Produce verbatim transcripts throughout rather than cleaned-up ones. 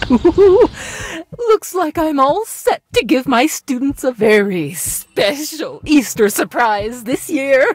Looks like I'm all set to give my students a very special Easter surprise this year.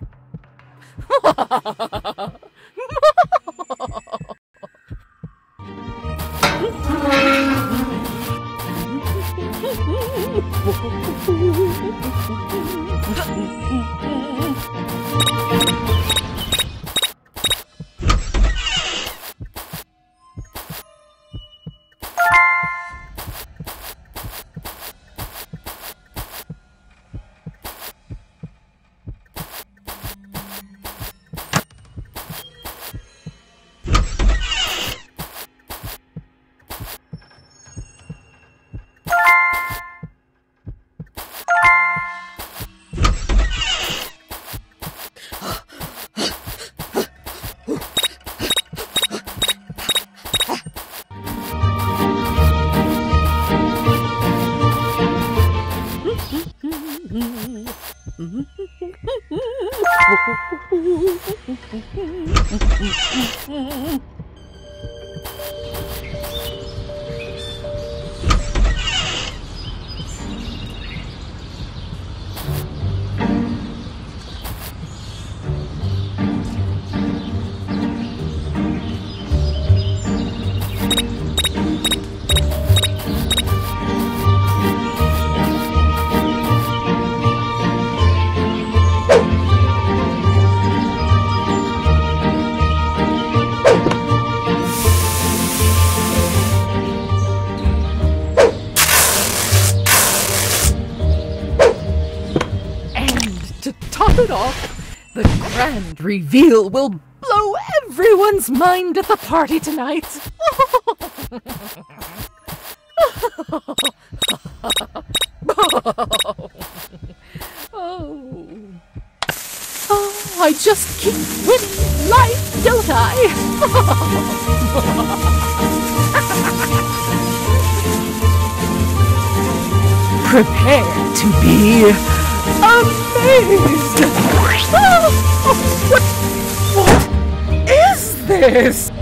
Top it off, the grand reveal will blow everyone's mind at the party tonight. Oh. Oh, I just keep winning life, don't I? Prepare to be amazed! Oh, what, what is this?